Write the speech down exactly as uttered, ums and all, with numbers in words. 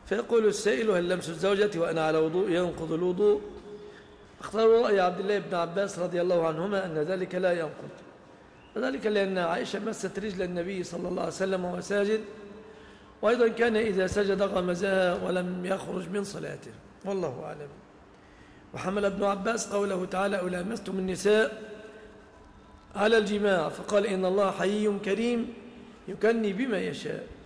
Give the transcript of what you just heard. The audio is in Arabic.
فيقول السائل: هل لمس الزوجة وأنا على وضوء ينقض الوضوء؟ اختاروا رأي عبد الله بن عباس رضي الله عنهما أن ذلك لا ينقض، وذلك لأن عائشة مست رجل النبي صلى الله عليه وسلم وهو ساجد، وأيضا كان إذا سجد غمزها ولم يخرج من صلاته، والله أعلم. وحمل ابن عباس قوله تعالى: أو لامستم النساء على الجماع، فقال: إن الله حيي كريم يكني بما يشاء.